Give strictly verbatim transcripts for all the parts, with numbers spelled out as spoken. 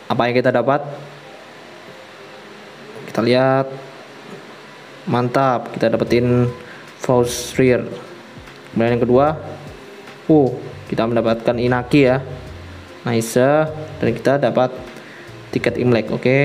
Apa yang kita dapat? Kita lihat. Mantap, kita dapetin voucher rear. Kemudian yang kedua, uh, kita mendapatkan Inaki ya. Nice. Dan kita dapat tiket Imlek. Oke. Okay.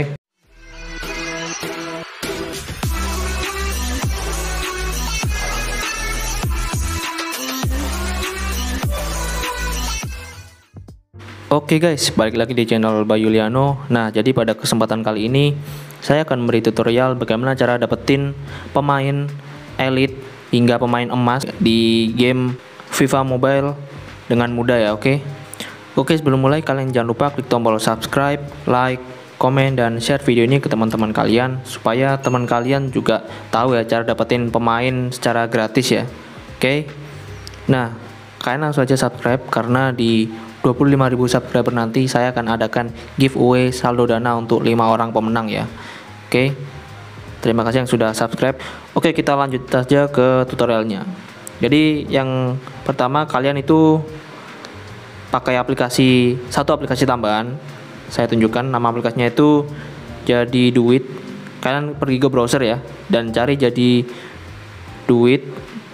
Oke guys, balik lagi di channel Bayu Liano. Nah, jadi pada kesempatan kali ini saya akan memberi tutorial bagaimana cara dapetin pemain elite hingga pemain emas di game FIFA Mobile dengan mudah ya, oke. Oke, sebelum mulai kalian jangan lupa klik tombol subscribe, like, komen, dan share video ini ke teman-teman kalian supaya teman kalian juga tahu ya cara dapetin pemain secara gratis ya. Oke. Nah, kalian langsung aja subscribe karena di dua puluh lima ribu subscriber nanti saya akan adakan giveaway saldo dana untuk lima orang pemenang ya. Oke. Terima kasih yang sudah subscribe. Oke, kita lanjut saja ke tutorialnya. Jadi yang pertama kalian itu pakai aplikasi satu aplikasi tambahan. Saya tunjukkan nama aplikasinya itu Jadi Duit. Kalian pergi ke browser ya dan cari Jadi Duit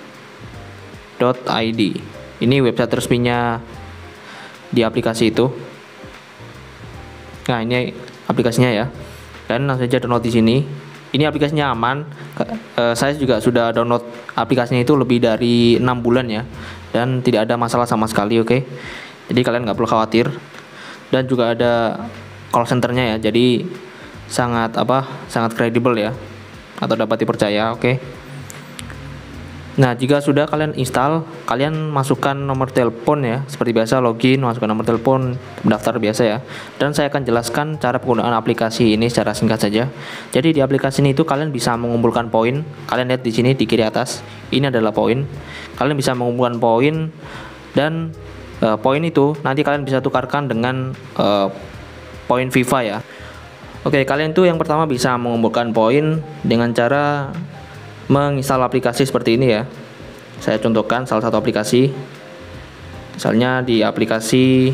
dot i d. Ini website resminya di aplikasi itu. Nah, ini aplikasinya ya. Dan langsung saja download di sini. Ini aplikasinya aman. E, saya juga sudah download aplikasinya itu lebih dari enam bulan ya. Dan tidak ada masalah sama sekali, oke. Okay? Jadi kalian nggak perlu khawatir. Dan juga ada call centernya ya. Jadi sangat apa? Sangat kredibel ya. Atau dapat dipercaya, oke. Okay? Nah, jika sudah kalian install, kalian masukkan nomor telepon ya, seperti biasa login, masukkan nomor telepon, daftar biasa ya. Dan saya akan jelaskan cara penggunaan aplikasi ini secara singkat saja. Jadi di aplikasi ini itu kalian bisa mengumpulkan poin. Kalian lihat di sini di kiri atas, ini adalah poin. Kalian bisa mengumpulkan poin dan uh, poin itu nanti kalian bisa tukarkan dengan uh, poin FIFA ya. Oke, kalian tuh yang pertama bisa mengumpulkan poin dengan cara menginstal aplikasi seperti ini ya. Saya contohkan salah satu aplikasi. Misalnya di aplikasi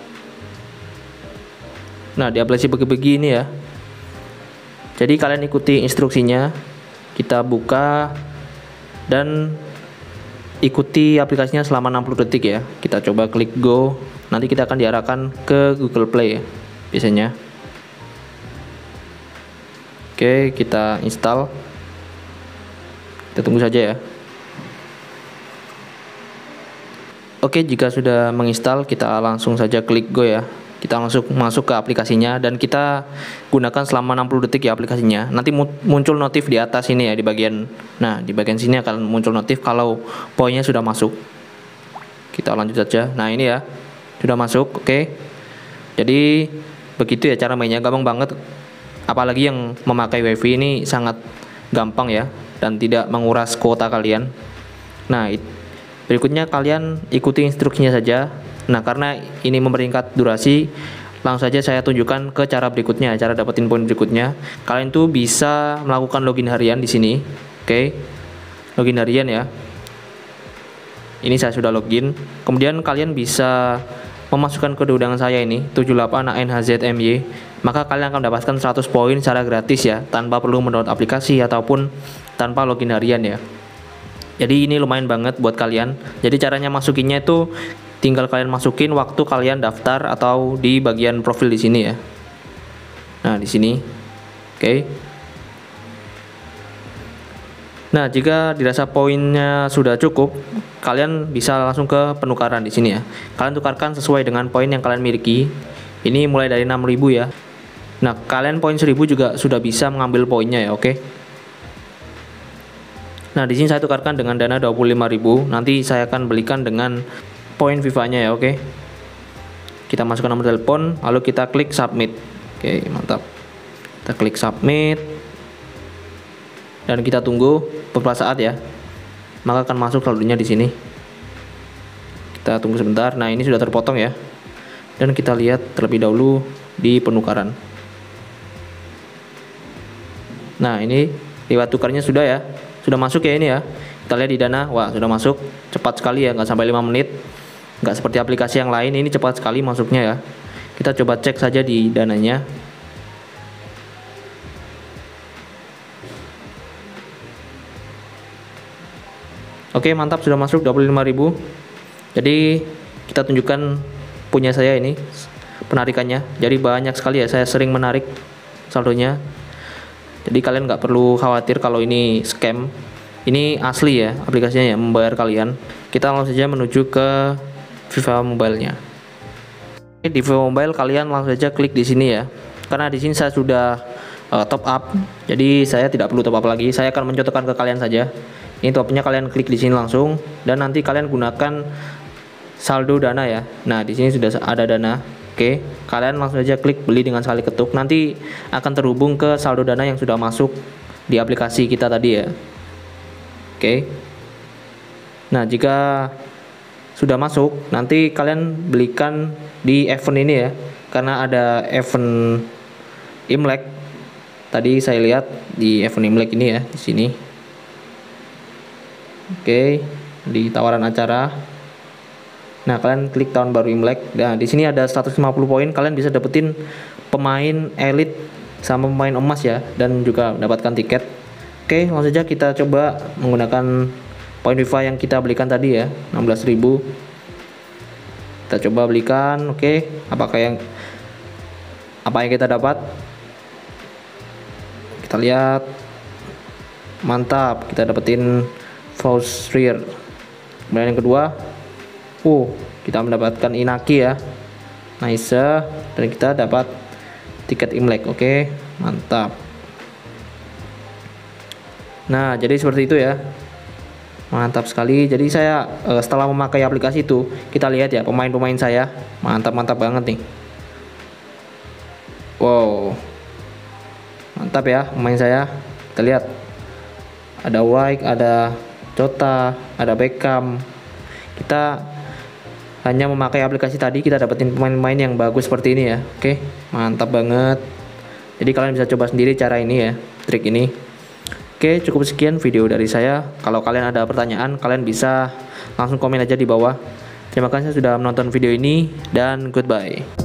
Nah, di aplikasi begini ya. Jadi kalian ikuti instruksinya. Kita buka dan ikuti aplikasinya selama enam puluh detik ya. Kita coba klik go. Nanti kita akan diarahkan ke Google Play ya, biasanya. Oke, kita install. Kita tunggu saja ya. Oke, jika sudah menginstal, kita langsung saja klik go ya. Kita langsung masuk ke aplikasinya dan kita gunakan selama enam puluh detik ya aplikasinya. Nanti muncul notif di atas ini ya, di bagian nah di bagian sini akan muncul notif kalau poinnya sudah masuk. Kita lanjut saja. Nah, ini ya, sudah masuk. Oke. Jadi begitu ya cara mainnya, gampang banget. Apalagi yang memakai WiFi ini sangat gampang ya dan tidak menguras kuota kalian. Nah, berikutnya kalian ikuti instruksinya saja. Nah, karena ini memperingkat durasi, langsung saja saya tunjukkan ke cara berikutnya, cara dapetin poin berikutnya. Kalian tuh bisa melakukan login harian di sini. Oke. Login harian ya. Ini saya sudah login. Kemudian kalian bisa memasukkan kode undangan saya ini tujuh delapan A N H Z M Y. Maka kalian akan mendapatkan seratus poin secara gratis ya, tanpa perlu mendownload aplikasi ataupun tanpa login harian ya. Jadi ini lumayan banget buat kalian. Jadi caranya masukinnya itu tinggal kalian masukin waktu kalian daftar atau di bagian profil di sini ya. Nah, di sini. Oke. Nah, jika dirasa poinnya sudah cukup, kalian bisa langsung ke penukaran di sini ya. Kalian tukarkan sesuai dengan poin yang kalian miliki. Ini mulai dari enam ribu ya. Nah, kalian poin seribu juga sudah bisa mengambil poinnya ya, oke. Nah, di sini saya tukarkan dengan dana dua puluh lima ribu. Nanti saya akan belikan dengan poin FIFA-nya ya, oke. Kita masukkan nomor telepon, lalu kita klik submit. Oke, mantap. Kita klik submit. Dan kita tunggu beberapa saat ya. Maka akan masuk saldonya di sini. Kita tunggu sebentar. Nah, ini sudah terpotong ya. Dan kita lihat terlebih dahulu di penukaran. Nah, ini lewat tukarnya sudah ya. Sudah masuk ya ini ya. Kita lihat di dana. Wah, sudah masuk. Cepat sekali ya, nggak sampai lima menit. Nggak seperti aplikasi yang lain, ini cepat sekali masuknya ya. Kita coba cek saja di dananya. Oke, mantap, sudah masuk dua puluh lima ribu. Jadi kita tunjukkan punya saya ini penarikannya. Jadi banyak sekali ya, saya sering menarik saldonya. Jadi kalian nggak perlu khawatir kalau ini scam. Ini asli ya aplikasinya ya, membayar kalian. Kita langsung saja menuju ke Viva Mobile-nya. Di Viva Mobile kalian langsung saja klik di sini ya. Karena di sini saya sudah uh, top up, jadi saya tidak perlu top up lagi. Saya akan mencontohkan ke kalian saja. Ini top up-nya, kalian klik di sini langsung, dan nanti kalian gunakan saldo dana ya. Nah, di sini sudah ada dana. Oke, kalian langsung saja klik beli dengan sekali ketuk. Nanti akan terhubung ke saldo dana yang sudah masuk di aplikasi kita tadi ya. Oke. Nah, jika sudah masuk, nanti kalian belikan di event ini ya, karena ada event Imlek. Tadi saya lihat di event Imlek ini ya, di sini. Oke, di tawaran acara. Nah, kalian klik tahun baru Imlek. Nah, di sini ada seratus lima puluh poin, kalian bisa dapetin pemain elit sama pemain emas ya, dan juga mendapatkan tiket. Oke, langsung saja kita coba menggunakan poin Viva yang kita belikan tadi ya, enam belas ribu. Kita coba belikan. Oke, apakah yang apa yang kita dapat? Kita lihat. Mantap, kita dapetin voucher. Kemudian yang kedua, uh, kita mendapatkan Inaki ya, nice, dan kita dapat tiket Imlek. Oke, mantap. Nah, jadi seperti itu ya. Mantap sekali. Jadi saya uh, setelah memakai aplikasi itu, kita lihat ya pemain-pemain saya. Mantap-mantap banget nih. Wow. Mantap ya pemain saya. Kita lihat. Ada White, ada Jota, ada Beckham. Kita hanya memakai aplikasi tadi, kita dapetin pemain-pemain yang bagus seperti ini ya. Oke, mantap banget. Jadi kalian bisa coba sendiri cara ini ya, trik ini. Oke, cukup sekian video dari saya. Kalau kalian ada pertanyaan, kalian bisa langsung komen aja di bawah. Terima kasih sudah menonton video ini, dan goodbye.